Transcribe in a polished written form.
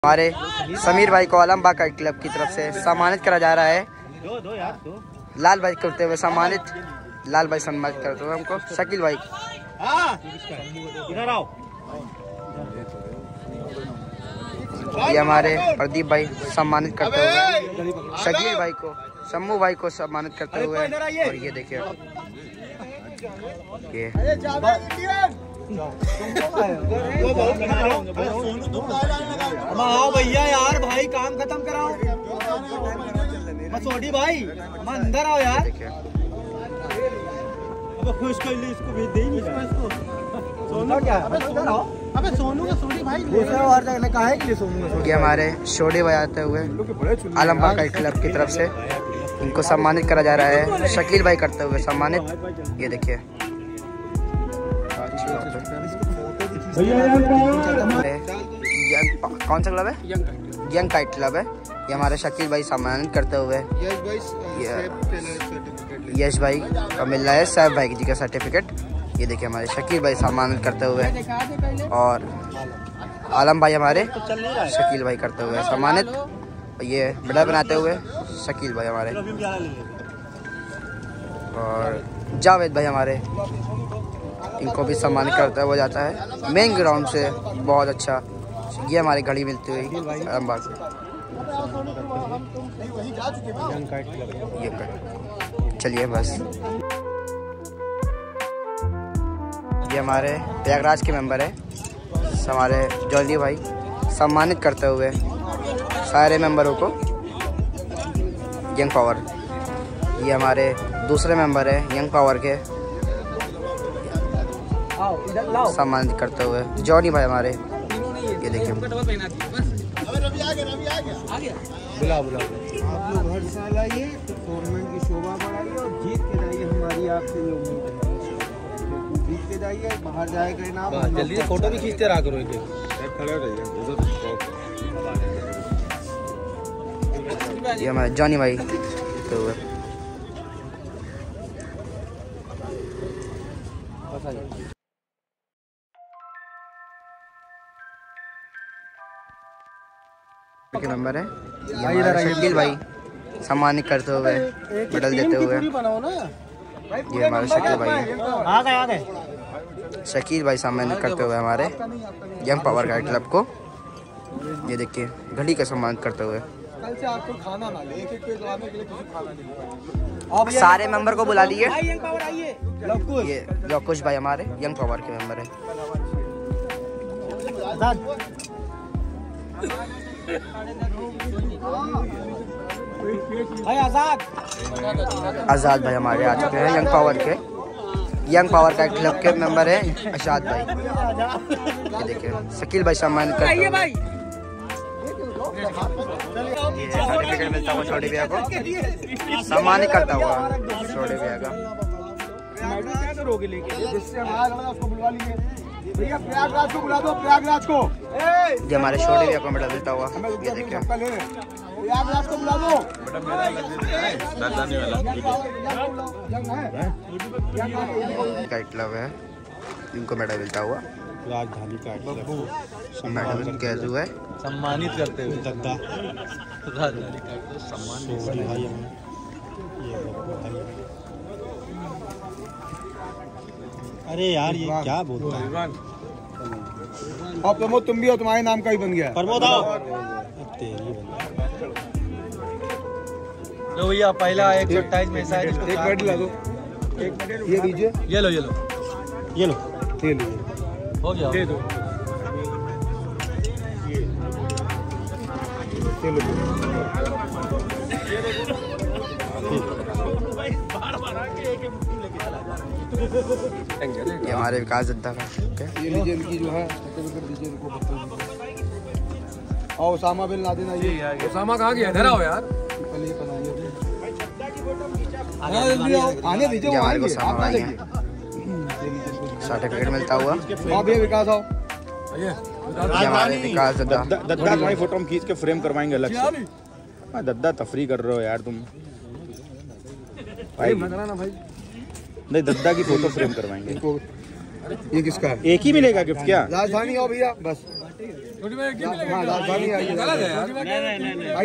हमारे समीर भाई को आलमबाग का क्लब की तरफ से सम्मानित करा जा रहा है। लाल भाई करते हुए सम्मानित, लाल भाई सम्मानित करते हुए हमको शकील भाई। ये हमारे प्रदीप भाई सम्मानित करते हुए शकील भाई को, शम्मू भाई को सम्मानित करते हुए। और ये देखिए ये आओ भैया यार, भाई काम खत्म कराओ। मसोडी भाई अंदर आओ यार। अब खुश कर ली, इसको भेज दे इसको। सोनू क्या? अबे सोनू का सोडी भाई और जगह कहा है कि सोनू का। ये हमारे शोडे भाई आते हुए आलमबाग का क्लब की तरफ से इनको सम्मानित करा जा रहा है। शकील भाई करते हुए सम्मानित। ये देखिए कौन सा क्लब है? यंग काइट क्लब है। ये हमारे शकील भाई सम्मानित करते हुए यश भाई का मिल रहा है साहब भाई जी का सर्टिफिकेट। ये देखिए हमारे शकील भाई सम्मानित करते हुए और आलम भाई हमारे शकील भाई करते हुए सम्मानित। ये बड़ा बनाते हुए शकील भाई हमारे और जावेद भाई हमारे, इनको भी सम्मानित करता हुआ जाता है मेन ग्राउंड से। बहुत अच्छा। ये हमारी घड़ी मिलती हुई आलमबाग से। चलिए बस। ये हमारे प्रयागराज के मेंबर है हमारे जॉली भाई, सम्मानित करते हुए सारे मेंबरों को यंग पावर। ये हमारे दूसरे मेंबर है यंग पावर के, सम्मानित करते हुए जॉनी भाई हमारे। ये देखिए बुला आप लोग हर साल आइए, टूर्नामेंट की शोभा बढ़ाइए और जीत के जाइए। हमारी आपसे ये उम्मीद है, जीत के जाइए, बाहर जाएगा इनाम। जल्दी से फोटो भी खींचते रहा करो। ये हमारे जॉनी भाई तो के नंबर है। ये शकील भाई सम्मानित करते हुए मेडल देते हुए। ये हमारे शकील भाई है। शकील भाई सम्मानित करते हुए हमारे यंग पावर का क्लब को। ये देखिए घड़ी का सम्मानित करते हुए। सारे मेंबर को बुला लिए। ये लवकुश भाई हमारे यंग पावर के मेंबर है। आजाद भाई हमारे आ चुके हैं यंग पावर के। यंग पावर का क्लब के मेंबर है आजाद भाई। ये देखिए शकील भाई सम्मानित करते हैं। सर्टिफिकेट मिलता हुआ छोटे भैया को, सम्मानित करता हुआ छोटे भैया का। भैया प्रयागराज को बुला दो, प्रयागराज को। ये हमारे छोटे भैया को मेडल मिलता हुआ। ये देखिए प्रयागराज को बुला दो। क्लब है, इनको मेडल मिलता हुआ। राजधानी का मेडल कैसे हुआ है सम्मानित करते हुए दद्दा राजधानी का सम्मानित। अरे यार ये क्या बोलता है। और प्रमोद तुम भी हो, तुम्हारे नाम का ही बन गया। प्रमोद आओ। लो भैया पहला 128 में शायद एक मेडल ला दो। एक मेडल ये दीजिए। ये लो ये लो ये लो ये लो। हो गया, दे दो। ये लो। ये हमारे विकास दद्दा का। ये लीजिए इनकी जो है दीजिए इनको। और उसामा बिन लादेन आइए। उसामा कहाँ गया? इधर आओ यार। आने दीजिए हमारे को उसामा भाई है, सर्टिफिकेट मिलता हुआ। विकास आओ। ये हमारे विकास दद्दा। दद्दा तुम्हारी फोटो हम खींच के फ्रेम करवाएंगे अलग से। दद्दा तफरी कर रहे हो यार तुम भाई। नहीं दद्दा की फोटो फ्रेम करवाएंगे। ये किसका है? एक ही मिलेगा गिफ्ट क्या? राजधानी आओ भैया बस। हाँ, राजधानी आइए।